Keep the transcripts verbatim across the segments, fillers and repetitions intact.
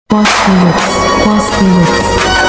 Boss Deluxe, Boss Deluxe.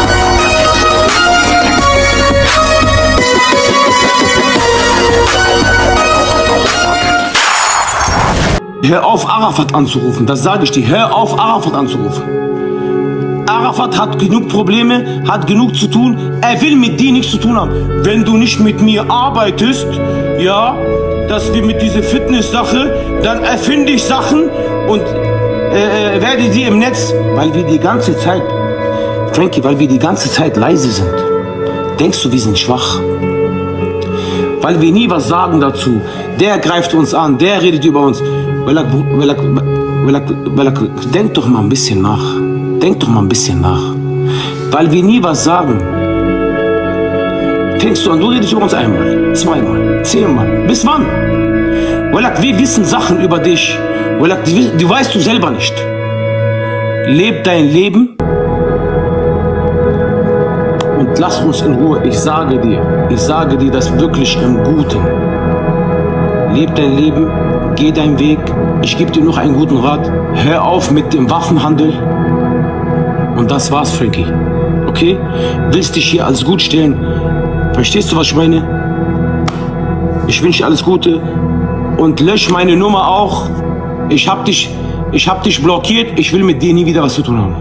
Hör auf, Arafat anzurufen, das sage ich dir. Hör auf, Arafat anzurufen. Arafat hat genug Probleme, hat genug zu tun. Er will mit dir nichts zu tun haben. Wenn du nicht mit mir arbeitest, ja, dass wir mit dieser Fitness-Sache, dann erfinde ich Sachen und äh, werde die im Netz, weil wir die ganze Zeit, Frankie, weil wir die ganze Zeit leise sind. Denkst du, wir sind schwach? Weil wir nie was sagen dazu. Der greift uns an, der redet über uns. Walak, walak, walak, walak, denk doch mal ein bisschen nach. Denk doch mal ein bisschen nach. Weil wir nie was sagen. Fängst du an, du redest über uns einmal, zweimal, zehnmal. Bis wann? Walak, wir wissen Sachen über dich. Walak, die, die weißt du selber nicht. Leb dein Leben und lass uns in Ruhe. Ich sage dir, ich sage dir das wirklich im Guten. Leb dein Leben, geh deinen Weg. Ich gebe dir noch einen guten Rat. Hör auf mit dem Waffenhandel. Und das war's, Frankie. Okay? Willst dich hier als gut stellen? Verstehst du, was ich meine? Ich wünsche dir alles Gute. Und lösch meine Nummer auch. Ich hab dich, ich hab dich blockiert. Ich will mit dir nie wieder was zu tun haben.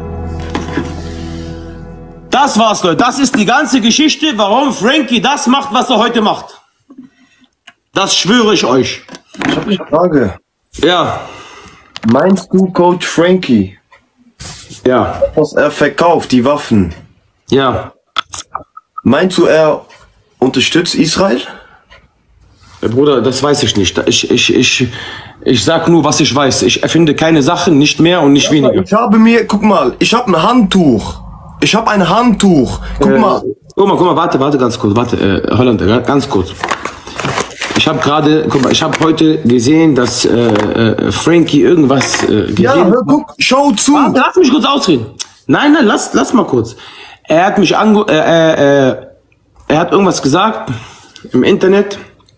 Das war's, Leute. Das ist die ganze Geschichte, warum Frankie das macht, was er heute macht. Das schwöre ich euch. Ich habe eine Frage. Ja. Meinst du, Coach Frankie, Ja. was er verkauft, die Waffen, Ja. meinst du, er unterstützt Israel? Bruder, das weiß ich nicht. Ich, ich, ich, ich sag nur, was ich weiß. Ich erfinde keine Sachen, nicht mehr und nicht weniger. Ich habe mir, guck mal, ich habe ein Handtuch. Ich habe ein Handtuch. Guck Äh, mal. Guck mal, guck mal, warte, warte ganz kurz. Warte, äh, Holländer, ganz kurz. Ich habe gerade, guck mal, ich habe heute gesehen, dass äh, äh, Frankie irgendwas äh, Ja, geredet hör, guck, schau zu. Warte, lass mich kurz ausreden. Nein, nein, lass, lass mal kurz. Er hat mich ange... Äh, äh, äh, er hat irgendwas gesagt im Internet.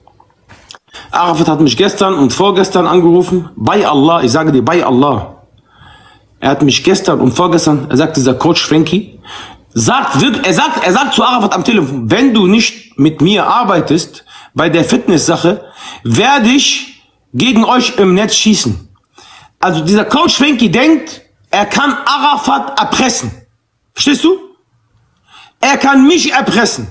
Arafat hat mich gestern und vorgestern angerufen. Bei Allah, ich sage dir, bei Allah. Er hat mich gestern und vorgestern, er sagt, dieser Coach Frankie, sagt wirklich, er sagt, er sagt zu Arafat am Telefon, wenn du nicht mit mir arbeitest, bei der Fitness-Sache, werde ich gegen euch im Netz schießen. Also dieser Coach Frankie denkt, er kann Arafat erpressen. Verstehst du? Er kann mich erpressen.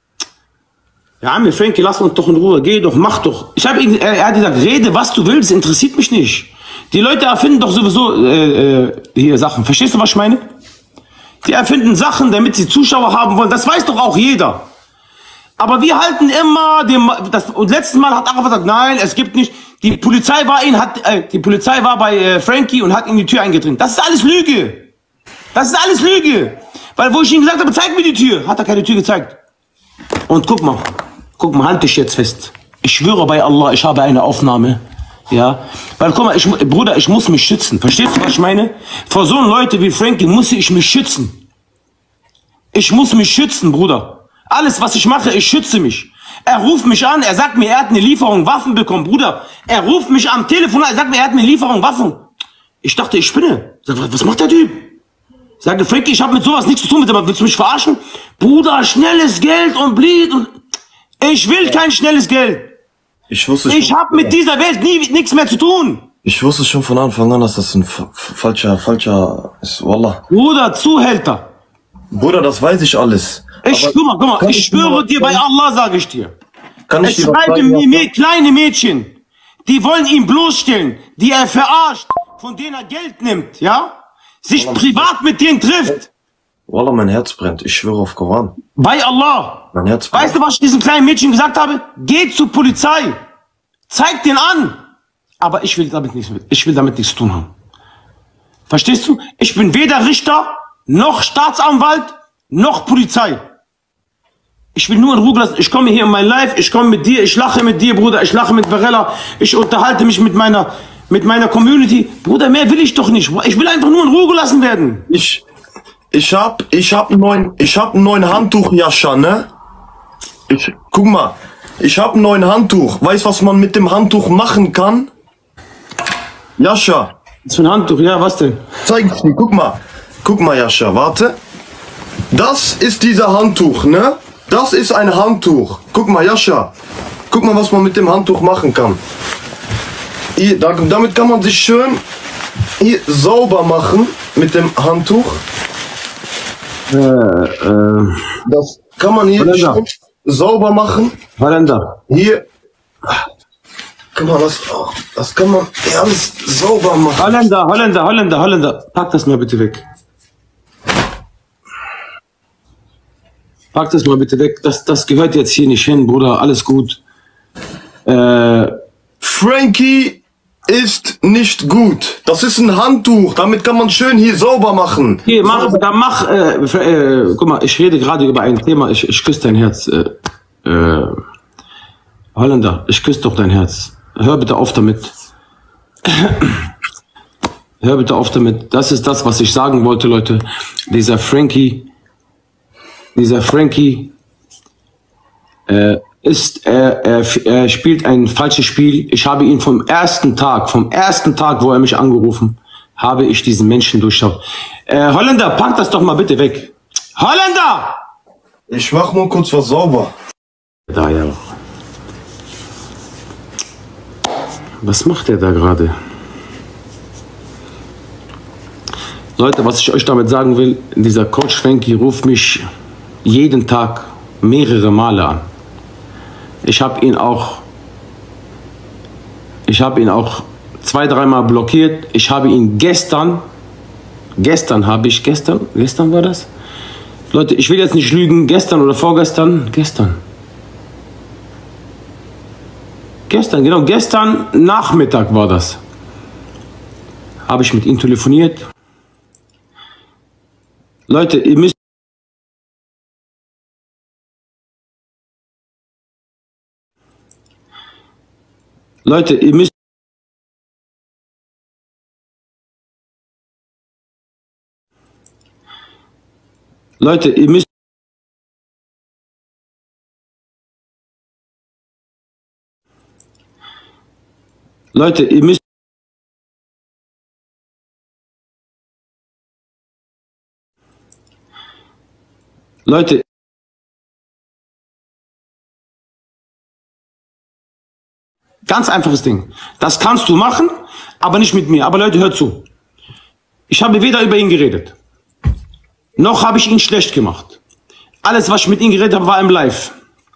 Ja, mir Frankie, lass uns doch in Ruhe, geh doch, mach doch. Ich habe ihn, er, er hat gesagt, rede, was du willst, interessiert mich nicht. Die Leute erfinden doch sowieso äh, äh, hier Sachen. Verstehst du, was ich meine? Die erfinden Sachen, damit sie Zuschauer haben wollen. Das weiß doch auch jeder. Aber wir halten immer dem, das, und letztes Mal hat Arafat gesagt, nein, es gibt nicht, die Polizei war ihn, hat, äh, die Polizei war bei äh, Frankie und hat in die Tür eingedrängt. Das ist alles Lüge. Das ist alles Lüge. Weil wo ich ihm gesagt habe, zeig mir die Tür, hat er keine Tür gezeigt. Und guck mal, guck mal, halt dich jetzt fest. Ich schwöre bei Allah, ich habe eine Aufnahme. Ja, weil guck mal, ich, Bruder, ich muss mich schützen. Verstehst du, was ich meine? Vor so Leute wie Frankie muss ich mich schützen. Ich muss mich schützen, Bruder. Alles, was ich mache, ich schütze mich. Er ruft mich an, er sagt mir, er hat eine Lieferung Waffen bekommen, Bruder. Er ruft mich am Telefon an, er sagt mir, er hat eine Lieferung Waffen. Ich dachte, ich spinne. Sag, was macht der Typ? Sage, Frankie, ich habe mit sowas nichts zu tun, willst du mich verarschen? Bruder, schnelles Geld und Blit und... Ich will kein schnelles Geld. Ich wusste Ich schon, habe mit dieser Welt nie nichts mehr zu tun. ich wusste schon von Anfang an, dass das ein fa- falscher, falscher ist, Wallah. Bruder, Zuhälter. Bruder, das weiß ich alles. Ich, Aber guck mal, guck mal, kann ich ich schwöre dir dir, was bei Allah sage ich dir. Kann ich Es dir was schreiben sagen, mir Wallah? kleine Mädchen, die wollen ihn bloßstellen, die er verarscht, von denen er Geld nimmt, ja? Sich privat mit denen trifft. Wallah, mein Herz brennt. Ich schwöre auf Koran. Bei Allah. Mein Herz brennt. Weißt du, was ich diesem kleinen Mädchen gesagt habe? Geh zur Polizei. Zeig den an. Aber ich will damit nichts mit. Ich will damit nichts zu tun haben. Verstehst du? Ich bin weder Richter, noch Staatsanwalt, noch Polizei. Ich will nur in Ruhe lassen. Ich komme hier in mein Live, ich komme mit dir, ich lache mit dir, Bruder, ich lache mit Barella, ich unterhalte mich mit meiner, mit meiner Community. Bruder, mehr will ich doch nicht. Ich will einfach nur in Ruhe gelassen werden. Ich, ich hab, ich hab einen neuen, ich hab einen neuen Handtuch, Jascha, ne? Ich, guck mal, ich hab einen neuen Handtuch. Weißt du, was man mit dem Handtuch machen kann? Jascha, Was für ein Handtuch? Ja, was denn? Zeig ich dir, guck mal. Guck mal, Jascha, warte. Das ist dieser Handtuch, ne? Das ist ein Handtuch. Guck mal, Jascha. Guck mal, was man mit dem Handtuch machen kann. Hier, da, damit kann man sich schön hier sauber machen mit dem Handtuch. Äh, äh, Das kann man hier Holländer. schön sauber machen. Holländer. Hier. Guck mal, das, oh, das kann man hier alles sauber machen. Holländer, Holländer, Holländer, Holländer. Pack das mal bitte weg. Pack das mal bitte weg. Das, das gehört jetzt hier nicht hin, Bruder. Alles gut. Äh, Frankie ist nicht gut. Das ist ein Handtuch. Damit kann man schön hier sauber machen. hier, mach, da mach, äh, äh, guck mal, ich rede gerade über ein Thema. Ich, ich küsse dein Herz. Äh, äh, Holländer, ich küsse doch dein Herz. Hör bitte auf damit. Hör bitte auf damit. Das ist das, was ich sagen wollte, Leute. Dieser Frankie, dieser Frankie, äh, ist, er, er, er spielt ein falsches Spiel. Ich habe ihn vom ersten Tag, vom ersten Tag, wo er mich angerufen, habe ich diesen Menschen durchschaut. Äh, Holländer, pack das doch mal bitte weg. Holländer! Ich mach mal kurz was sauber. Da, ja. Was macht er da gerade? Leute, was ich euch damit sagen will, dieser Coach Frankie ruft mich jeden Tag mehrere Male an. Ich habe ihn auch, ich habe ihn auch zwei, dreimal blockiert. Ich habe ihn gestern, gestern habe ich, gestern, gestern war das? Leute, ich will jetzt nicht lügen, gestern oder vorgestern, gestern. Gestern, genau, gestern Nachmittag war das. Habe ich mit ihm telefoniert. Leute, ihr müsst Leute, ihr müsst Leute, ihr müsst Leute, ihr müsst Leute, ganz einfaches Ding. Das kannst du machen, aber nicht mit mir. Aber Leute, hört zu. Ich habe weder über ihn geredet, noch habe ich ihn schlecht gemacht. Alles, was ich mit ihm geredet habe, war im Live.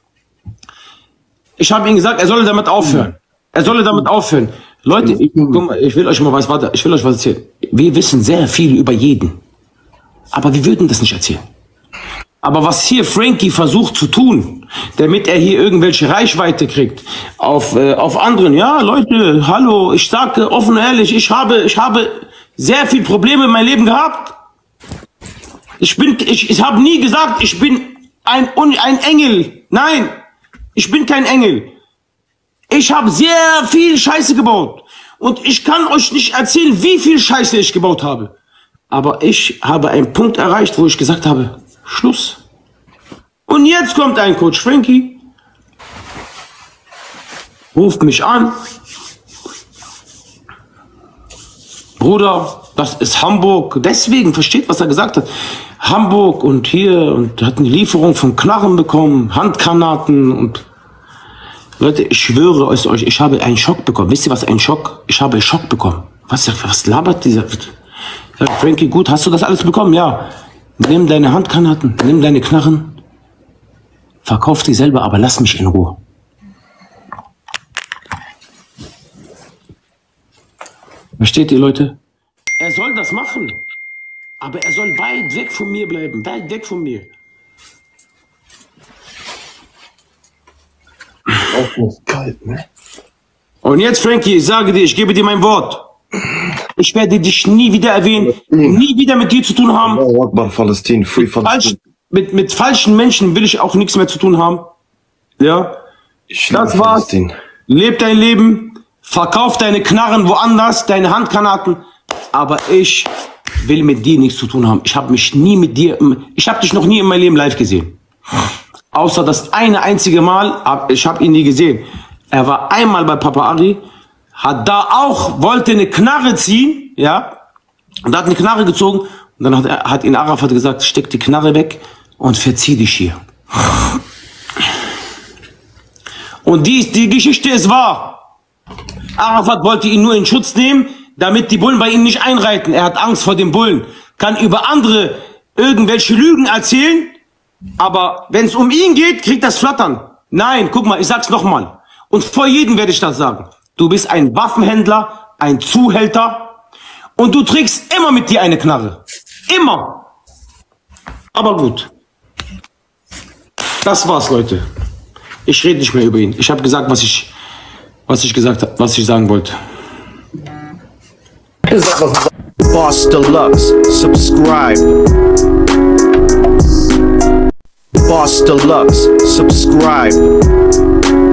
Ich habe ihm gesagt, er solle damit aufhören. Er solle damit aufhören. Leute, ich, guck mal, ich will euch mal was, warte, ich will euch was erzählen. Wir wissen sehr viel über jeden. Aber wir würden das nicht erzählen. Aber was hier Frankie versucht zu tun, damit er hier irgendwelche Reichweite kriegt, auf, äh, auf anderen, ja, Leute, hallo, ich sage offen und ehrlich, ich habe, ich habe sehr viel Probleme in meinem Leben gehabt. Ich bin, ich, ich habe nie gesagt, ich bin ein, ein Engel. Nein, ich bin kein Engel. Ich habe sehr viel Scheiße gebaut. Und ich kann euch nicht erzählen, wie viel Scheiße ich gebaut habe. Aber ich habe einen Punkt erreicht, wo ich gesagt habe, Schluss. Und jetzt kommt ein Coach Frankie, ruft mich an. Bruder, das ist Hamburg. Deswegen, versteht, was er gesagt hat. Hamburg und hier, und hat eine Lieferung von Knarren bekommen, Handgranaten und... Leute, ich schwöre es euch, ich habe einen Schock bekommen. Wisst ihr, was ein Schock? Ich habe einen Schock bekommen. Was, was labert dieser... Sag, Frankie, gut, hast du das alles bekommen? Ja. Nimm deine Handgranaten, nimm deine Knarren, verkauf die selber, aber lass mich in Ruhe. Versteht ihr, Leute? Er soll das machen, aber er soll weit weg von mir bleiben, weit weg von mir. Auch nicht kalt, ne? Und jetzt, Frankie, ich sage dir, ich gebe dir mein Wort. Ich werde dich nie wieder erwähnen, nie wieder mit dir zu tun haben. Oh, Akbar, Palästin, free Falsch, mit, mit falschen Menschen will ich auch nichts mehr zu tun haben. Ja, Ich liebe das war's. Palästin. Leb dein Leben, verkauf deine Knarren woanders, deine Handgranaten. Aber ich will mit dir nichts zu tun haben. Ich habe mich nie mit dir, ich habe dich noch nie in meinem Leben live gesehen. Außer das eine einzige Mal, ich habe ihn nie gesehen. Er war einmal bei Papa Ari, hat da auch, wollte eine Knarre ziehen, ja, und hat eine Knarre gezogen. Und dann hat, er, hat ihn Arafat gesagt, steck die Knarre weg und verzieh dich hier. Und die, die Geschichte ist wahr. Arafat wollte ihn nur in Schutz nehmen, damit die Bullen bei ihm nicht einreiten. Er hat Angst vor den Bullen, kann über andere irgendwelche Lügen erzählen, aber wenn es um ihn geht, kriegt das Flattern. Nein, guck mal, ich sag's nochmal. Und vor jedem werde ich das sagen. Du bist ein Waffenhändler, ein Zuhälter und du trägst immer mit dir eine Knarre. Immer. Aber gut. Das war's, Leute. Ich rede nicht mehr über ihn. Ich habe gesagt, was ich, was ich gesagt habe, was ich sagen wollte. Boss Deluxe, subscribe. Boss Deluxe, subscribe.